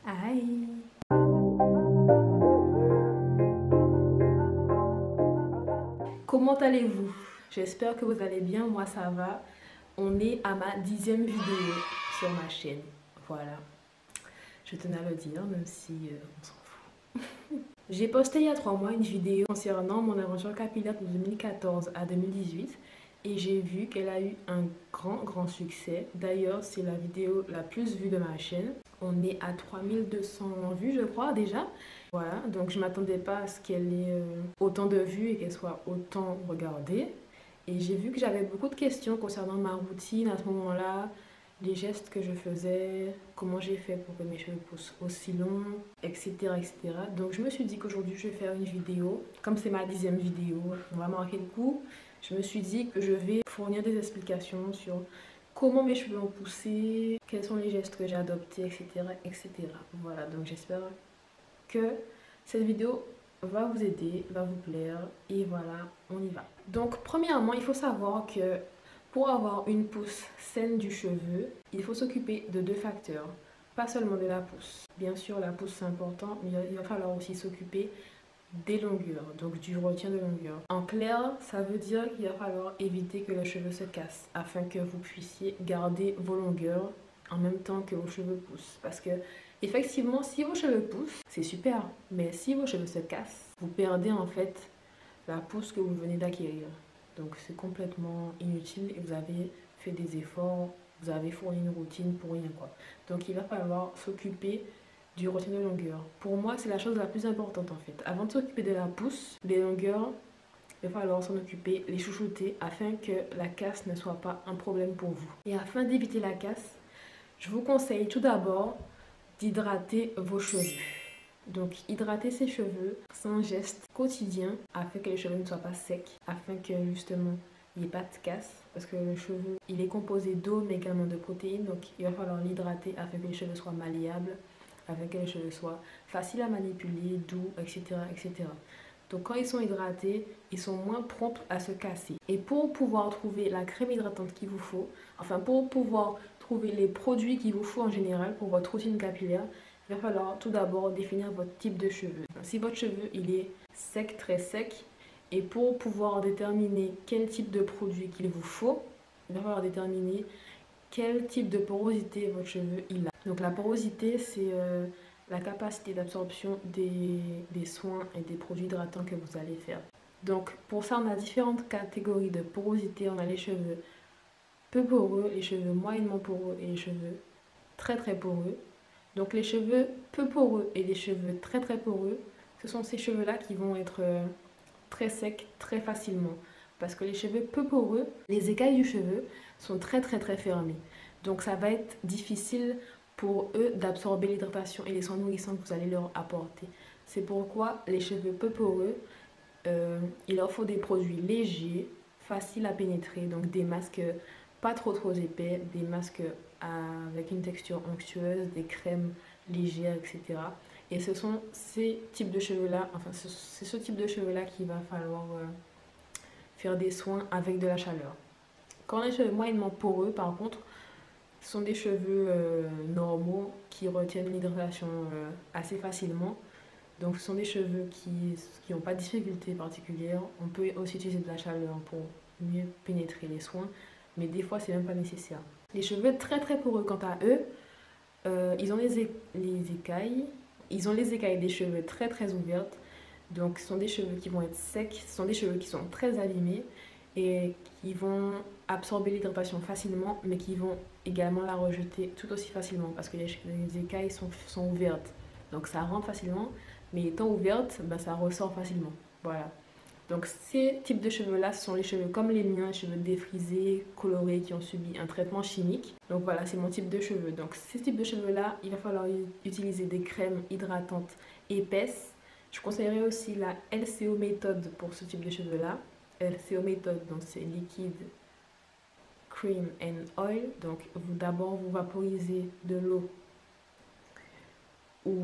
Hi! Comment allez-vous? J'espère que vous allez bien, moi ça va. On est à ma 10e vidéo sur ma chaîne. Voilà, je tenais à le dire, même si on s'en fout. J'ai posté il y a 3 mois une vidéo concernant mon aventure capillaire de 2014 à 2018 et j'ai vu qu'elle a eu un grand succès. D'ailleurs, c'est la vidéo la plus vue de ma chaîne. On est à 3200 vues, je crois, déjà. Voilà, donc je ne m'attendais pas à ce qu'elle ait autant de vues et qu'elle soit autant regardée. Et j'ai vu que j'avais beaucoup de questions concernant ma routine à ce moment-là, les gestes que je faisais, comment j'ai fait pour que mes cheveux poussent aussi longs, etc., etc. Donc je me suis dit qu'aujourd'hui je vais faire une vidéo. Comme c'est ma 10e vidéo, on va marquer le coup. Je me suis dit que je vais fournir des explications sur comment mes cheveux ont poussé, quels sont les gestes que j'ai adoptés, etc., etc. Voilà, donc j'espère que cette vidéo va vous aider, va vous plaire et voilà, on y va. Donc premièrement, il faut savoir que pour avoir une pousse saine du cheveu, il faut s'occuper de 2 facteurs, pas seulement de la pousse. Bien sûr, la pousse c'est important, mais il va falloir aussi s'occuper des longueurs, donc du retien de longueur. En clair, ça veut dire qu'il va falloir éviter que le cheveu se casse afin que vous puissiez garder vos longueurs en même temps que vos cheveux poussent. Parce que effectivement, si vos cheveux poussent, c'est super, mais si vos cheveux se cassent, vous perdez en fait la pousse que vous venez d'acquérir. Donc c'est complètement inutile et vous avez fait des efforts, vous avez fourni une routine pour rien quoi. Donc il va falloir s'occuper du retien de longueur. Pour moi, c'est la chose la plus importante en fait. Avant de s'occuper de la pousse, les longueurs, il va falloir s'en occuper, les chouchouter afin que la casse ne soit pas un problème pour vous. Et afin d'éviter la casse, je vous conseille tout d'abord d'hydrater vos cheveux. Donc hydrater ses cheveux, c'est un geste quotidien afin que les cheveux ne soient pas secs, afin que justement il n'y ait pas de casse, parce que le cheveu il est composé d'eau mais également de protéines, donc il va falloir l'hydrater afin que les cheveux soient malléables, afin que les cheveux soient faciles à manipuler, doux, etc., etc. Donc quand ils sont hydratés, ils sont moins prompts à se casser. Et pour pouvoir trouver la crème hydratante qu'il vous faut, enfin pour pouvoir trouver les produits qu'il vous faut en général pour votre routine capillaire, il va falloir tout d'abord définir votre type de cheveux. Si votre cheveu il est sec, très sec, et pour pouvoir déterminer quel type de produit qu'il vous faut, il va falloir déterminer quel type de porosité votre cheveu il a. Donc la porosité, c'est la capacité d'absorption des soins et des produits hydratants que vous allez faire. Donc pour ça, on a différentes catégories de porosité. On a les cheveux peu poreux, les cheveux moyennement poreux et les cheveux très poreux. Donc les cheveux peu poreux et les cheveux très poreux, ce sont ces cheveux-là qui vont être très secs très facilement. Parce que les cheveux peu poreux, les écailles du cheveu sont très fermées. Donc ça va être difficile pour eux d'absorber l'hydratation et les soins nourrissants que vous allez leur apporter. C'est pourquoi les cheveux peu poreux, il leur faut des produits légers, faciles à pénétrer, donc des masques pas trop épais, des masques avec une texture onctueuse, des crèmes légères, etc. Et ce sont ces types de cheveux-là, enfin c'est ce type de cheveux-là qu'il va falloir faire des soins avec de la chaleur. Quand les cheveux moyennement poreux, par contre, ce sont des cheveux normaux qui retiennent l'hydratation assez facilement. Donc ce sont des cheveux qui n'ont pas de difficulté particulière. On peut aussi utiliser de la chaleur pour mieux pénétrer les soins, mais des fois c'est même pas nécessaire. Les cheveux très poreux, quant à eux, ils ont les écailles. Ils ont les écailles des cheveux très ouvertes. Donc ce sont des cheveux qui vont être secs, ce sont des cheveux qui sont très abîmés et qui vont absorber l'hydratation facilement, mais qui vont également la rejeter tout aussi facilement parce que les écailles sont ouvertes. Donc ça rentre facilement, mais étant ouverte, ben, ça ressort facilement. Voilà. Donc ces types de cheveux-là, ce sont les cheveux comme les miens, les cheveux défrisés, colorés, qui ont subi un traitement chimique. Donc voilà, c'est mon type de cheveux. Donc ces types de cheveux-là, il va falloir utiliser des crèmes hydratantes épaisses. Je conseillerais aussi la LCO méthode pour ce type de cheveux-là. LCO méthode, donc c'est liquide, cream and oil. Donc d'abord vous vaporisez de l'eau ou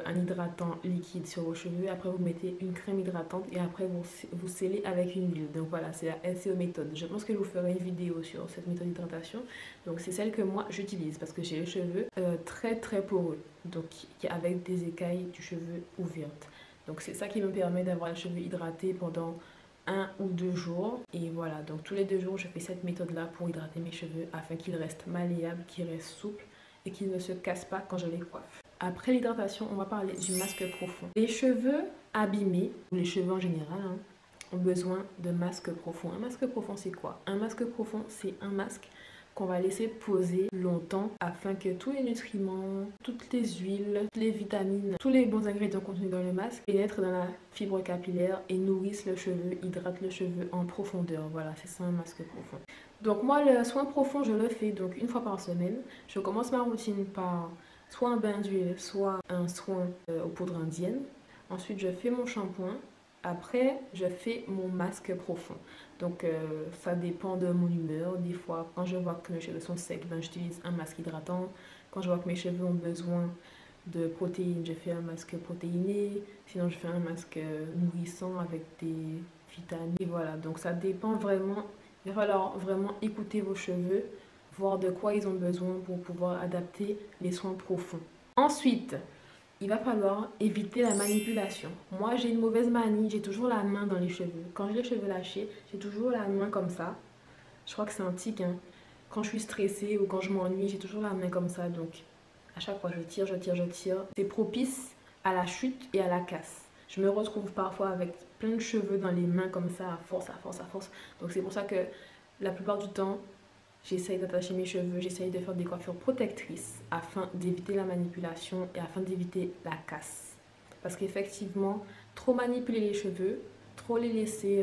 un hydratant liquide sur vos cheveux, après vous mettez une crème hydratante et après vous scellez avec une huile. Donc voilà, c'est la LCO méthode. Je pense que je vous ferai une vidéo sur cette méthode d'hydratation. Donc c'est celle que moi j'utilise parce que j'ai les cheveux très très poreux, donc avec des écailles du cheveu ouvertes. Donc c'est ça qui me permet d'avoir les cheveux hydratés pendant 1 ou 2 jours. Et voilà, donc tous les 2 jours, je fais cette méthode-là pour hydrater mes cheveux afin qu'ils restent malléables, qu'ils restent souples et qu'ils ne se cassent pas quand je les coiffe. Après l'hydratation, on va parler du masque profond. Les cheveux abîmés, ou les cheveux en général, hein, ont besoin de masque profond. Un masque profond, c'est quoi? Un masque profond, c'est un masque qu'on va laisser poser longtemps afin que tous les nutriments, toutes les huiles, toutes les vitamines, tous les bons ingrédients contenus dans le masque pénètrent dans la fibre capillaire et nourrissent le cheveu, hydratent le cheveu en profondeur. Voilà, c'est ça un masque profond. Donc moi, le soin profond, je le fais donc une fois par semaine. Je commence ma routine par soit un bain d'huile, soit un soin aux poudres indiennes. Ensuite, je fais mon shampoing. Après, je fais mon masque profond. Donc, ça dépend de mon humeur. Des fois, quand je vois que mes cheveux sont secs, ben, j'utilise un masque hydratant. Quand je vois que mes cheveux ont besoin de protéines, je fais un masque protéiné. Sinon, je fais un masque nourrissant avec des vitamines. Et voilà, donc ça dépend vraiment. Il va falloir vraiment écouter vos cheveux, voir de quoi ils ont besoin pour pouvoir adapter les soins profonds. Ensuite, il va falloir éviter la manipulation. Moi, j'ai une mauvaise manie, j'ai toujours la main dans les cheveux. Quand j'ai les cheveux lâchés, j'ai toujours la main comme ça. Je crois que c'est un tic, hein. Quand je suis stressée ou quand je m'ennuie, j'ai toujours la main comme ça. Donc, à chaque fois, je tire, je tire, je tire. C'est propice à la chute et à la casse. Je me retrouve parfois avec plein de cheveux dans les mains comme ça, à force, à force, à force. Donc, c'est pour ça que la plupart du temps, j'essaye d'attacher mes cheveux, j'essaye de faire des coiffures protectrices afin d'éviter la manipulation et afin d'éviter la casse. Parce qu'effectivement, trop manipuler les cheveux, trop les laisser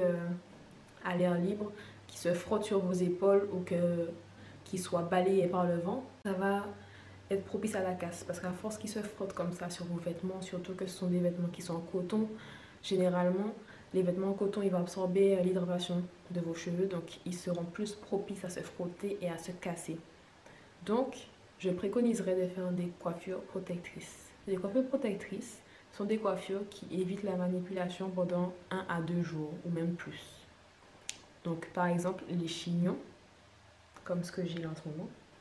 à l'air libre, qui se frottent sur vos épaules ou qu'ils soient balayés par le vent, ça va être propice à la casse. Parce qu'à force qu'ils se frottent comme ça sur vos vêtements, surtout que ce sont des vêtements qui sont en coton, généralement, les vêtements en coton, ils vont absorber l'hydratation de vos cheveux, donc ils seront plus propices à se frotter et à se casser. Donc, je préconiserais de faire des coiffures protectrices. Les coiffures protectrices sont des coiffures qui évitent la manipulation pendant 1 à 2 jours ou même plus. Donc, par exemple, les chignons, comme ce que j'ai là en ce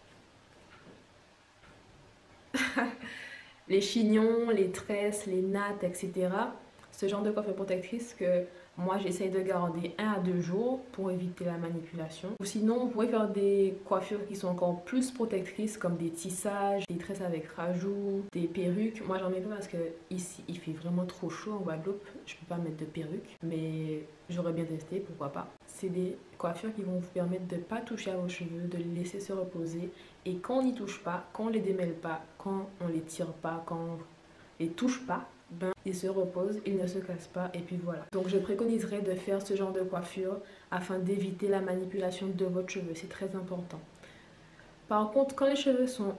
moment. Les chignons, les tresses, les nattes, etc. Ce genre de coiffure protectrice que moi j'essaye de garder 1 à 2 jours pour éviter la manipulation. Ou sinon, on pourrait faire des coiffures qui sont encore plus protectrices comme des tissages, des tresses avec rajout, des perruques. Moi j'en mets pas parce que ici il fait vraiment trop chaud en Guadeloupe. Je peux pas mettre de perruque, mais j'aurais bien testé, pourquoi pas. C'est des coiffures qui vont vous permettre de ne pas toucher à vos cheveux, de les laisser se reposer. Et quand on n'y touche pas, quand on les démêle pas, quand on les tire pas, quand on les touche pas, ben, ils se reposent, ils ne se cassent pas et puis voilà. Donc je préconiserais de faire ce genre de coiffure afin d'éviter la manipulation de votre cheveu, c'est très important. Par contre, quand les cheveux sont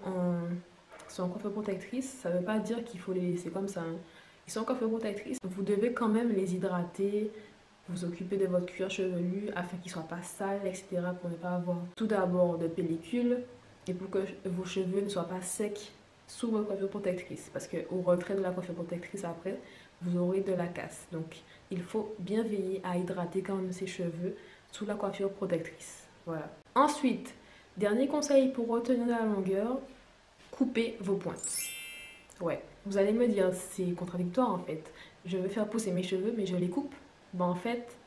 en coiffure protectrice, ça ne veut pas dire qu'il faut les laisser comme ça, hein. Ils sont en coiffure protectrice, vous devez quand même les hydrater, vous occuper de votre cuir chevelu afin qu'il ne soit pas sale, etc. pour ne pas avoir tout d'abord de pellicule et pour que vos cheveux ne soient pas secs sous votre coiffure protectrice, parce qu'au retrait de la coiffure protectrice après, vous aurez de la casse. Donc il faut bien veiller à hydrater quand même ses cheveux sous la coiffure protectrice. Voilà. Ensuite, dernier conseil pour retenir de la longueur, coupez vos pointes. Ouais, vous allez me dire, c'est contradictoire en fait. Je veux faire pousser mes cheveux, mais je les coupe. Ben en fait,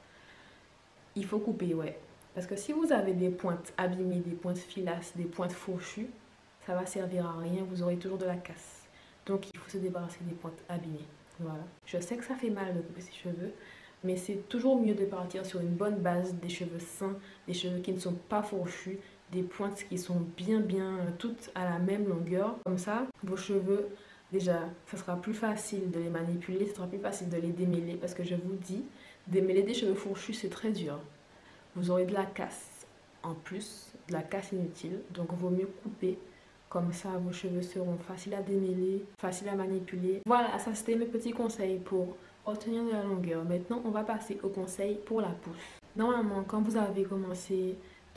il faut couper, ouais. Parce que si vous avez des pointes abîmées, des pointes filasses, des pointes fourchues, ça va servir à rien, vous aurez toujours de la casse. Donc il faut se débarrasser des pointes abîmées. Voilà. Je sais que ça fait mal de couper ses cheveux, mais c'est toujours mieux de partir sur une bonne base, des cheveux sains, des cheveux qui ne sont pas fourchus, des pointes qui sont bien toutes à la même longueur. Comme ça, vos cheveux, déjà, ça sera plus facile de les manipuler, ça sera plus facile de les démêler, parce que je vous dis, démêler des cheveux fourchus, c'est très dur. Vous aurez de la casse, en plus, de la casse inutile, donc il vaut mieux couper. Comme ça, vos cheveux seront faciles à démêler, faciles à manipuler. Voilà, ça c'était mes petits conseils pour obtenir de la longueur. Maintenant, on va passer aux conseils pour la pousse. Normalement, quand vous avez commencé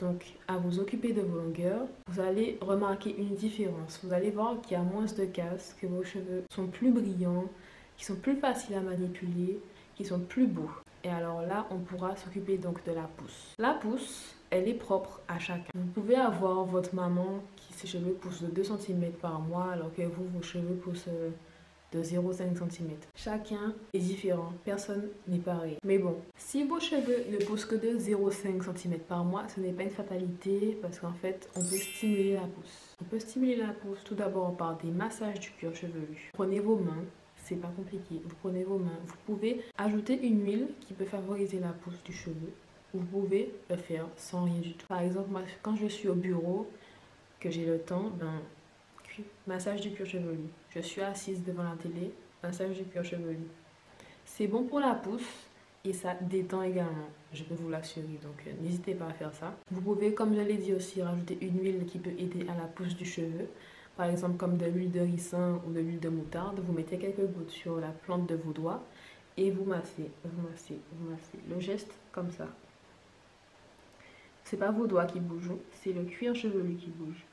donc à vous occuper de vos longueurs, vous allez remarquer une différence. Vous allez voir qu'il y a moins de casse, que vos cheveux sont plus brillants, qui sont plus faciles à manipuler, qui sont plus beaux. Et alors là, on pourra s'occuper donc de la pousse. La pousse, elle est propre à chacun. Vous pouvez avoir votre maman qui ses cheveux poussent de 2 cm par mois, alors que vous, vos cheveux poussent de 0,5 cm. Chacun est différent, personne n'est pareil. Mais bon, si vos cheveux ne poussent que de 0,5 cm par mois, ce n'est pas une fatalité parce qu'en fait, on peut stimuler la pousse. On peut stimuler la pousse tout d'abord par des massages du cuir chevelu. Prenez vos mains. C'est pas compliqué. Vous prenez vos mains. Vous pouvez ajouter une huile qui peut favoriser la pousse du cheveu. Vous pouvez le faire sans rien du tout. Par exemple, moi, quand je suis au bureau, que j'ai le temps, massage du cuir chevelu. Je suis assise devant la télé, massage du cuir chevelu. C'est bon pour la pousse et ça détend également. Je peux vous l'assurer. Donc, n'hésitez pas à faire ça. Vous pouvez, comme je l'ai dit aussi, rajouter une huile qui peut aider à la pousse du cheveu. Par exemple, comme de l'huile de ricin ou de l'huile de moutarde, vous mettez quelques gouttes sur la plante de vos doigts et vous massez, vous massez, vous massez. Le geste comme ça. C'est pas vos doigts qui bougent, c'est le cuir chevelu qui bouge.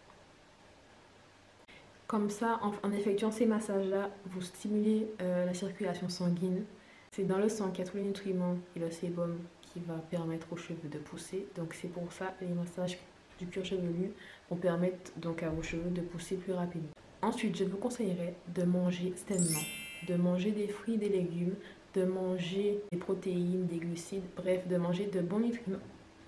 Comme ça, en effectuant ces massages-là, vous stimulez la circulation sanguine. C'est dans le sang qu'il y a tous les nutriments et le sébum qui va permettre aux cheveux de pousser. Donc c'est pour ça les massages du cuir chevelu vont permettre donc à vos cheveux de pousser plus rapidement. Ensuite, je vous conseillerais de manger sainement, de manger des fruits, des légumes, de manger des protéines, des glucides, bref, de manger de bons nutriments.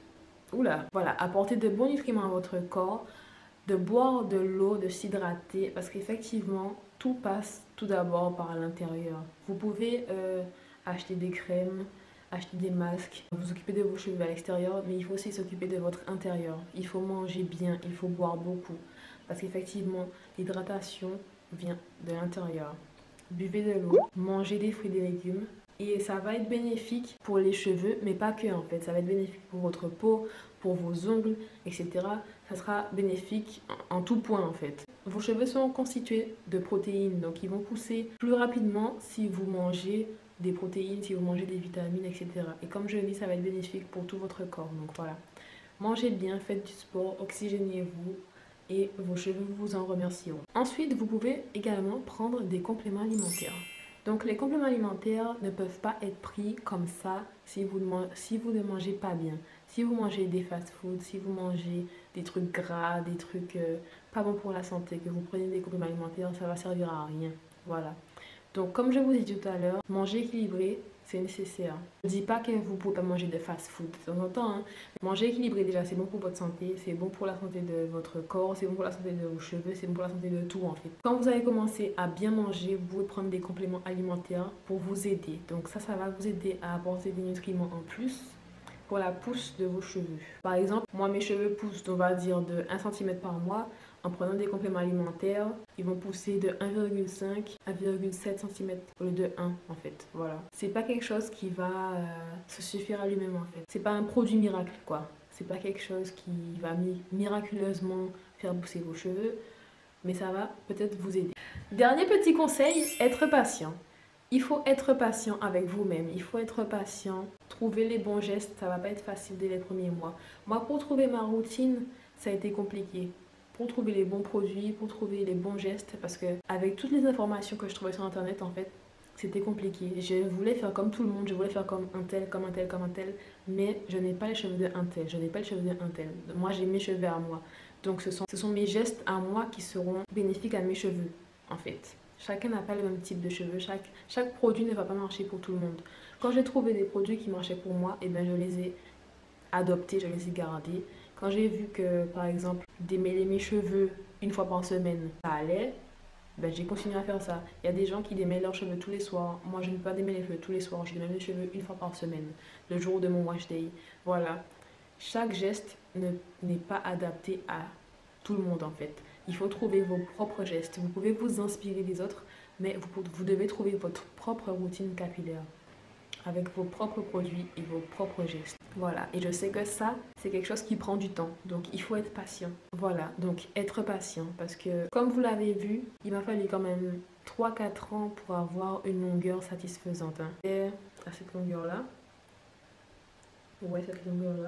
Oula, voilà, apporter de bons nutriments à votre corps, de boire de l'eau, de s'hydrater, parce qu'effectivement, tout passe tout d'abord par l'intérieur. Vous pouvez acheter des crèmes, acheter des masques, vous occuper de vos cheveux à l'extérieur, mais il faut aussi s'occuper de votre intérieur. Il faut manger bien, il faut boire beaucoup, parce qu'effectivement, l'hydratation vient de l'intérieur. Buvez de l'eau, mangez des fruits et des légumes, et ça va être bénéfique pour les cheveux, mais pas que en fait. Ça va être bénéfique pour votre peau, pour vos ongles, etc. Ça sera bénéfique en tout point en fait. Vos cheveux sont constitués de protéines, donc ils vont pousser plus rapidement si vous mangez des protéines, si vous mangez des vitamines, etc. Et comme je dis, ça va être bénéfique pour tout votre corps. Donc voilà. Mangez bien, faites du sport, oxygénez-vous et vos cheveux vous en remercieront. Ensuite, vous pouvez également prendre des compléments alimentaires. Donc les compléments alimentaires ne peuvent pas être pris comme ça si vous ne mangez pas bien. Si vous mangez des fast-foods, si vous mangez des trucs gras, des trucs pas bons pour la santé, que vous prenez des compléments alimentaires, ça va servir à rien. Voilà. Donc comme je vous ai dit tout à l'heure, manger équilibré, c'est nécessaire. Je ne dis pas que vous ne pouvez pas manger de fast-food de temps en temps. Hein. Manger équilibré déjà, c'est bon pour votre santé, c'est bon pour la santé de votre corps, c'est bon pour la santé de vos cheveux, c'est bon pour la santé de tout en fait. Quand vous allez commencer à bien manger, vous pouvez prendre des compléments alimentaires pour vous aider. Donc ça va vous aider à apporter des nutriments en plus pour la pousse de vos cheveux. Par exemple, moi mes cheveux poussent, on va dire, de 1 cm par mois. En prenant des compléments alimentaires, ils vont pousser de 1,5 à 1,7 cm au lieu de 1 en fait. Voilà. C'est pas quelque chose qui va se suffire à lui-même en fait. C'est pas un produit miracle quoi. C'est pas quelque chose qui va miraculeusement faire pousser vos cheveux, mais ça va peut-être vous aider. Dernier petit conseil, être patient. Il faut être patient avec vous-même, il faut être patient, trouver les bons gestes, ça va pas être facile dès les premiers mois. Moi, pour trouver ma routine, ça a été compliqué. Pour trouver les bons produits, pour trouver les bons gestes, parce que avec toutes les informations que je trouvais sur internet, en fait, c'était compliqué. Je voulais faire comme tout le monde, je voulais faire comme un tel, comme un tel, comme un tel, mais je n'ai pas les cheveux d'un tel, je n'ai pas les cheveux d'un tel. Moi, j'ai mes cheveux à moi. Donc, ce sont mes gestes à moi qui seront bénéfiques à mes cheveux, en fait. Chacun n'a pas le même type de cheveux, chaque produit ne va pas marcher pour tout le monde. Quand j'ai trouvé des produits qui marchaient pour moi, et ben je les ai adoptés, je les ai gardés. Quand j'ai vu que, par exemple, démêler mes cheveux une fois par semaine, ça allait, ben j'ai continué à faire ça. Il y a des gens qui démêlent leurs cheveux tous les soirs. Moi, je ne peux pas démêler les cheveux tous les soirs. Je démêle mes cheveux une fois par semaine, le jour de mon wash day. Voilà. Chaque geste n'est pas adapté à tout le monde, en fait. Il faut trouver vos propres gestes. Vous pouvez vous inspirer des autres, mais vous devez trouver votre propre routine capillaire avec vos propres produits et vos propres gestes. Voilà, et je sais que ça, c'est quelque chose qui prend du temps, donc il faut être patient. Voilà, donc être patient, parce que comme vous l'avez vu, il m'a fallu quand même 3-4 ans pour avoir une longueur satisfaisante. Hein. Et à cette longueur-là, ouais, cette longueur-là,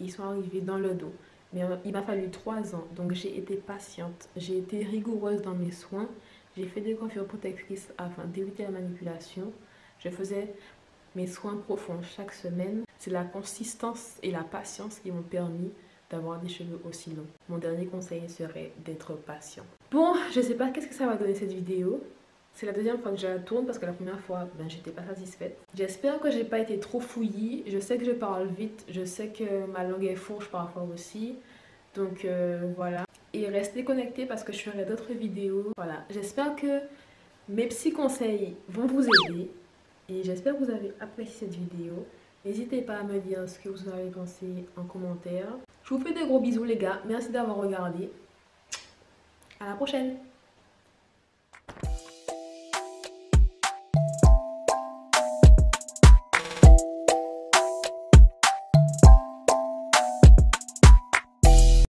ils sont arrivés dans le dos. Mais il m'a fallu 3 ans, donc j'ai été patiente, j'ai été rigoureuse dans mes soins, j'ai fait des coiffures protectrices afin d'éviter la manipulation. Je faisais mes soins profonds chaque semaine. C'est la consistance et la patience qui m'ont permis d'avoir des cheveux aussi longs. Mon dernier conseil serait d'être patient. Bon, je sais pas qu'est-ce que ça va donner cette vidéo. C'est la deuxième fois que je la tourne parce que la première fois, j'étais pas satisfaite. J'espère que j'ai pas été trop fouillie. Je sais que je parle vite, je sais que ma langue est fourche parfois aussi. Donc voilà. Et restez connectés parce que je ferai d'autres vidéos. Voilà, j'espère que mes petits conseils vont vous aider. Et j'espère que vous avez apprécié cette vidéo. N'hésitez pas à me dire ce que vous avez pensé en commentaire. Je vous fais des gros bisous les gars. Merci d'avoir regardé. À la prochaine.